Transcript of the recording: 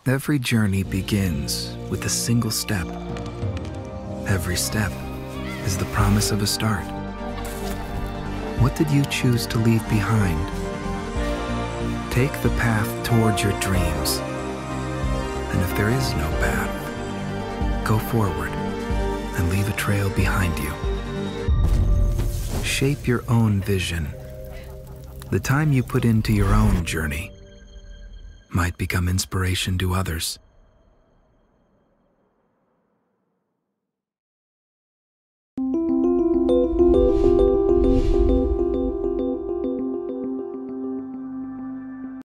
Every journey begins with a single step. Every step is the promise of a start. What did you choose to leave behind? Take the path towards your dreams. And if there is no path, go forward and leave a trail behind you. Shape your own vision. The time you put into your own journey might become inspiration to others.